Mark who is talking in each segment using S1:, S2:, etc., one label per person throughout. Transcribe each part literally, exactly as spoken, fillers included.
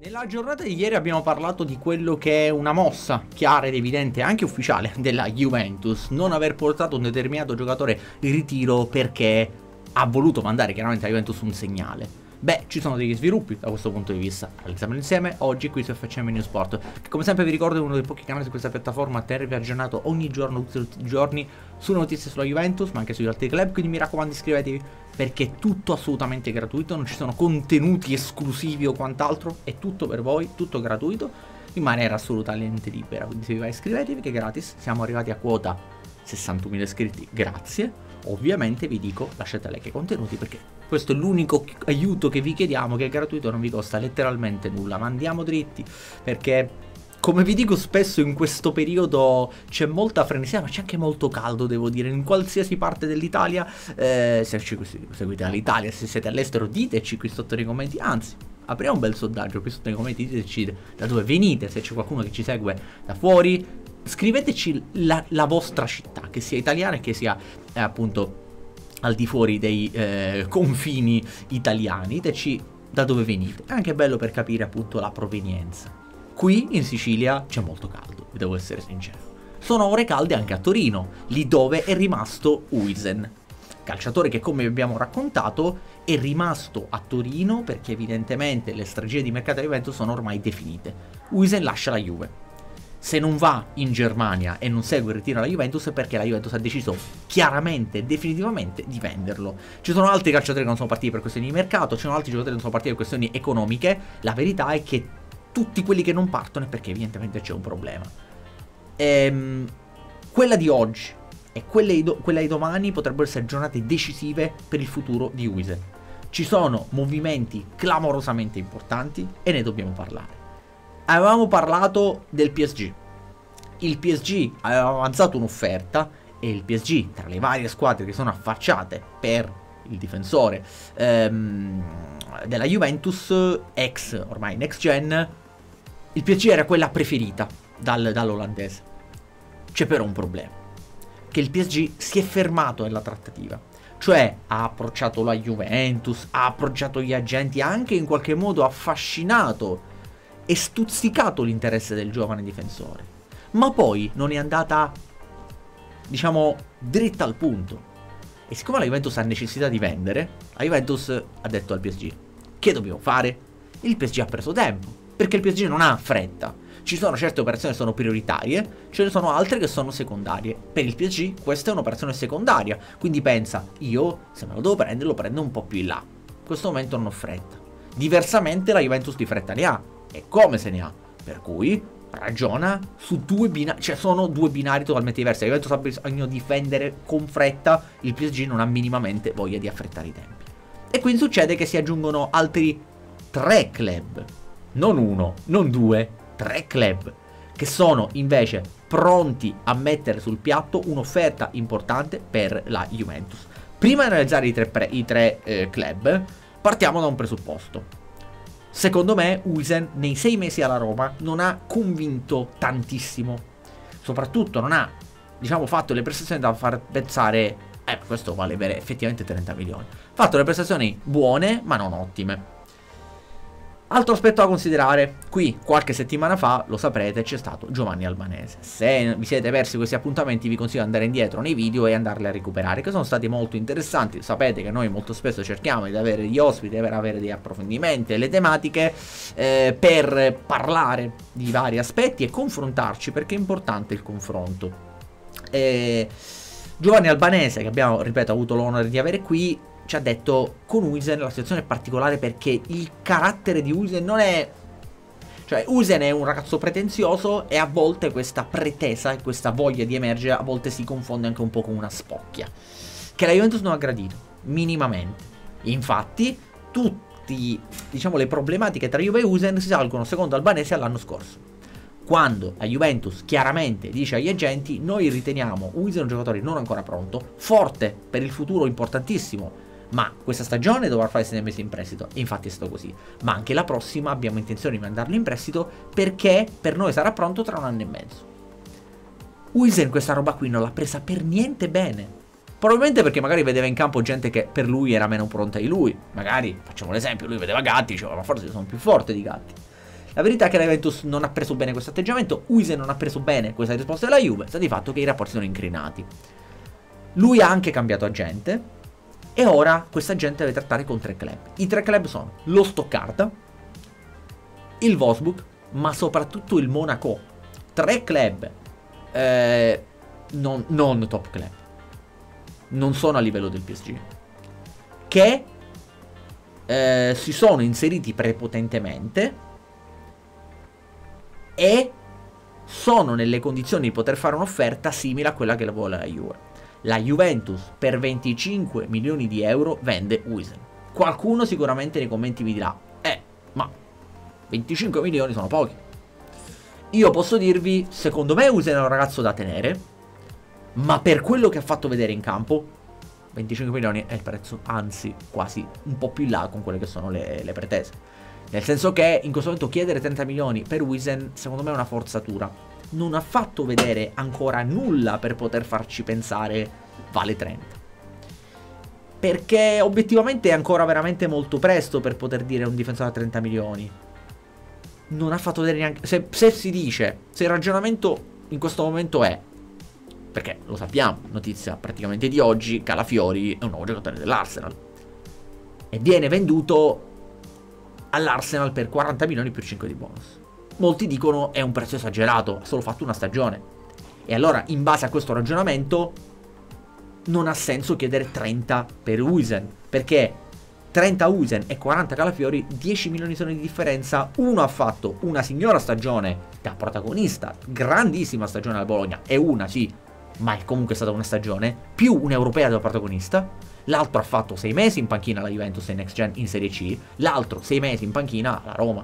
S1: Nella giornata di ieri abbiamo parlato di quello che è una mossa chiara ed evidente, anche ufficiale, della Juventus, non aver portato un determinato giocatore in ritiro perché ha voluto mandare chiaramente alla Juventus un segnale. Beh, ci sono degli sviluppi da questo punto di vista. Analizziamo insieme oggi qui su F C M News Sport, che come sempre vi ricordo è uno dei pochi canali su questa piattaforma a tenervi aggiornato ogni giorno, tutti i giorni, sulle notizie sulla Juventus, ma anche sugli altri club, quindi mi raccomando iscrivetevi perché è tutto assolutamente gratuito, non ci sono contenuti esclusivi o quant'altro, è tutto per voi, tutto gratuito, in maniera assolutamente libera, quindi se vi va iscrivetevi che è gratis, siamo arrivati a quota sessantunomila iscritti, grazie. Ovviamente vi dico lasciate like ai contenuti perché questo è l'unico aiuto che vi chiediamo, che è gratuito, non vi costa letteralmente nulla, ma andiamo dritti perché come vi dico spesso in questo periodo c'è molta frenesia, ma c'è anche molto caldo, devo dire, in qualsiasi parte dell'Italia. eh, se ci seguite dall'Italia, se siete all'estero diteci qui sotto nei commenti, anzi apriamo un bel sondaggio qui sotto nei commenti, diteci da dove venite, se c'è qualcuno che ci segue da fuori, scriveteci la, la vostra città, che sia italiana e che sia eh, appunto al di fuori dei eh, confini italiani, diteci da dove venite, è anche bello per capire appunto la provenienza. Qui in Sicilia c'è molto caldo, vi devo essere sincero. Sono ore calde anche a Torino, lì dove è rimasto Huijsen, calciatore che, come vi abbiamo raccontato, è rimasto a Torino perché evidentemente le strategie di mercato di Juventus sono ormai definite. Huijsen lascia la Juve. Se non va in Germania e non segue il ritiro alla Juventus è perché la Juventus ha deciso chiaramente e definitivamente di venderlo. Ci sono altri calciatori che non sono partiti per questioni di mercato, ci sono altri giocatori che non sono partiti per questioni economiche. La verità è che tutti quelli che non partono è perché evidentemente c'è un problema. Ehm, quella di oggi e quelle do quella di domani potrebbero essere giornate decisive per il futuro di Huijsen. Ci sono movimenti clamorosamente importanti e ne dobbiamo parlare. Avevamo parlato del P S G. Il P S G aveva avanzato un'offerta e il P S G, tra le varie squadre che sono affacciate per il difensore ehm, della Juventus, ex ormai next gen, il P S G era quella preferita dal, dall'olandese. C'è però un problema, che il P S G si è fermato nella trattativa, cioè ha approcciato la Juventus, ha approcciato gli agenti, ha anche in qualche modo affascinato e stuzzicato l'interesse del giovane difensore, ma poi non è andata, diciamo, dritta al punto. E siccome la Juventus ha necessità di vendere, la Juventus ha detto al P S G: che dobbiamo fare? Il P S G ha preso tempo, perché il P S G non ha fretta. Ci sono certe operazioni che sono prioritarie, ce ne sono altre che sono secondarie. Per il P S G questa è un'operazione secondaria, quindi pensa: io se me lo devo prendere lo prendo un po' più in là, in questo momento non ho fretta. Diversamente la Juventus di fretta ne ha, e come se ne ha, per cui ragiona su due binari, cioè sono due binari totalmente diversi. La Juventus ha bisogno di vendere con fretta, il P S G non ha minimamente voglia di affrettare i tempi. E quindi succede che si aggiungono altri tre club, non uno, non due, tre club, che sono invece pronti a mettere sul piatto un'offerta importante per la Juventus. Prima di analizzare i tre, pre, i tre eh, club, partiamo da un presupposto. Secondo me Huijsen nei sei mesi alla Roma non ha convinto tantissimo, soprattutto non ha, diciamo, fatto le prestazioni da far pensare eh questo vale bene effettivamente trenta milioni. Ha fatto le prestazioni buone ma non ottime. Altro aspetto da considerare: qui qualche settimana fa, lo saprete, c'è stato Giovanni Albanese. Se vi siete persi questi appuntamenti vi consiglio di andare indietro nei video e andarli a recuperare, che sono stati molto interessanti. Sapete che noi molto spesso cerchiamo di avere gli ospiti, per avere degli approfondimenti e le tematiche eh, per parlare di vari aspetti e confrontarci, perché è importante il confronto. E Giovanni Albanese, che abbiamo, ripeto, avuto l'onore di avere qui, ci ha detto: con Huijsen la situazione è particolare perché il carattere di Huijsen non è, cioè Huijsen è un ragazzo pretenzioso e a volte questa pretesa e questa voglia di emergere a volte si confonde anche un po' con una spocchia, che la Juventus non ha gradito minimamente. Infatti tutti, diciamo, le problematiche tra Juve e Huijsen si salgono, secondo Albanese, all'anno scorso, quando la Juventus chiaramente dice agli agenti: noi riteniamo Huijsen un giocatore non ancora pronto, forte per il futuro, importantissimo, ma questa stagione dovrà fare sei mesi in prestito, e infatti è stato così. Ma anche la prossima abbiamo intenzione di mandarlo in prestito perché per noi sarà pronto tra un anno e mezzo. Huijsen questa roba qui non l'ha presa per niente bene. Probabilmente perché magari vedeva in campo gente che per lui era meno pronta di lui. Magari, facciamo l'esempio, lui vedeva Gatti, diceva: ma forse sono più forte di Gatti. La verità è che la Juventus non ha preso bene questo atteggiamento, Huijsen non ha preso bene questa risposta della Juve, sta di fatto che i rapporti sono incrinati. Lui ha anche cambiato agente e ora questa gente deve trattare con tre club. I tre club sono lo Stoccarda, il Wolfsburg, ma soprattutto il Monaco. Tre club eh, non, non top club, non sono a livello del P S G, che eh, si sono inseriti prepotentemente e sono nelle condizioni di poter fare un'offerta simile a quella che la vuole la Juve. La Juventus per venticinque milioni di euro vende Huijsen. Qualcuno sicuramente nei commenti mi dirà: eh, ma venticinque milioni sono pochi. Io posso dirvi, secondo me Huijsen è un ragazzo da tenere, ma per quello che ha fatto vedere in campo, venticinque milioni è il prezzo, anzi quasi un po' più in là con quelle che sono le, le pretese. Nel senso che in questo momento chiedere trenta milioni per Huijsen secondo me è una forzatura. Non ha fatto vedere ancora nulla per poter farci pensare vale trenta. Perché obiettivamente è ancora veramente molto presto per poter dire un difensore a trenta milioni. Non ha fatto vedere neanche... Se, se si dice, se il ragionamento in questo momento è, perché lo sappiamo, notizia praticamente di oggi, Calafiori è un nuovo giocatore dell'Arsenal e viene venduto all'Arsenal per quaranta milioni più cinque di bonus. Molti dicono è un prezzo esagerato, ha solo fatto una stagione. E allora, in base a questo ragionamento, non ha senso chiedere trenta per Huijsen, perché trenta Huijsen e quaranta Calafiori, dieci milioni sono di differenza. Uno ha fatto una signora stagione da protagonista, grandissima stagione al Bologna, e una sì, ma è comunque stata una stagione, più un'europea da protagonista. L'altro ha fatto sei mesi in panchina alla Juventus e Next Gen in Serie C, l'altro sei mesi in panchina alla Roma.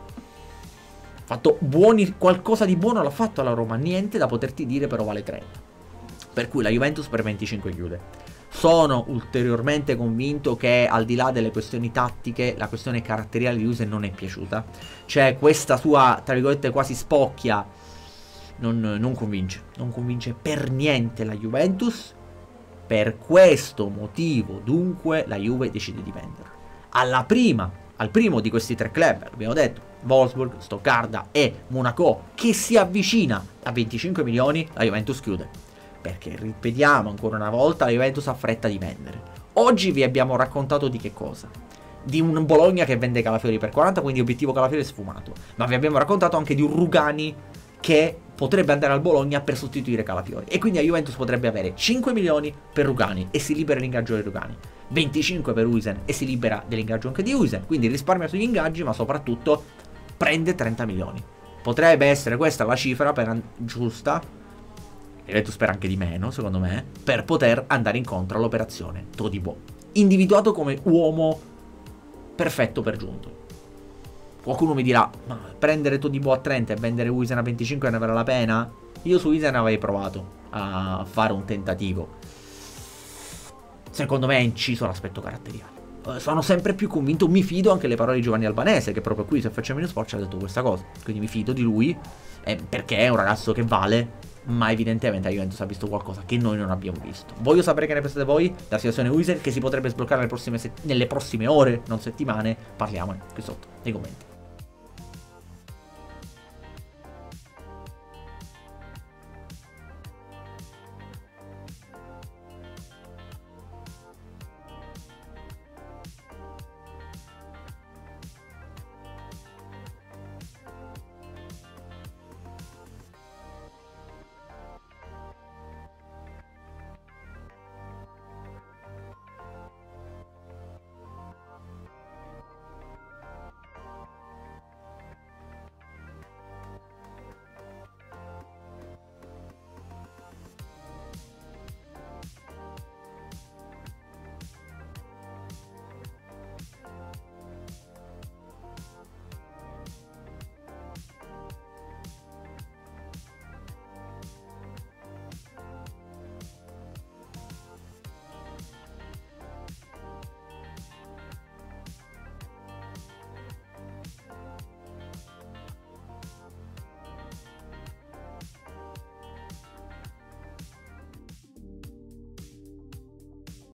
S1: Ha fatto buoni, qualcosa di buono l'ha fatto alla Roma, niente da poterti dire però vale trenta. Per cui la Juventus per venticinque chiude. Sono ulteriormente convinto che al di là delle questioni tattiche, la questione caratteriale di Huijsen non è piaciuta. Cioè questa sua, tra virgolette, quasi spocchia non, non convince. Non convince per niente la Juventus. Per questo motivo, dunque, la Juve decide di vendere. Alla prima, al primo di questi tre club, abbiamo detto, Wolfsburg, Stoccarda e Monaco, che si avvicina a venticinque milioni, la Juventus chiude. Perché, ripetiamo ancora una volta, la Juventus ha fretta di vendere. Oggi vi abbiamo raccontato di che cosa? Di un Bologna che vende Calafiori per quaranta, quindi obiettivo Calafiori sfumato. Ma vi abbiamo raccontato anche di un Rugani che potrebbe andare al Bologna per sostituire Calafiori. E quindi la Juventus potrebbe avere cinque milioni per Rugani e si libera l'ingaggio di Rugani, venticinque per Huijsen e si libera dell'ingaggio anche di Huijsen. Quindi risparmia sugli ingaggi, ma soprattutto prende trenta milioni. Potrebbe essere questa la cifra per giusta, e Juventus spera anche di meno, secondo me, per poter andare incontro all'operazione Todibo, individuato come uomo perfetto per giunto. Qualcuno mi dirà, ma prendere Todibo a trenta e vendere Huijsen a venticinque ne vale la pena? Io su Huijsen avrei provato a fare un tentativo. Secondo me è inciso l'aspetto caratteriale. Sono sempre più convinto, mi fido anche le parole di Giovanni Albanese, che proprio qui, se facciamo in sport, ci ha detto questa cosa. Quindi mi fido di lui, eh, perché è un ragazzo che vale, ma evidentemente la Juventus ha visto qualcosa che noi non abbiamo visto. Voglio sapere che ne pensate voi della situazione Huijsen, che si potrebbe sbloccare nelle prossime, nelle prossime ore, non settimane. Parliamone qui sotto, nei commenti.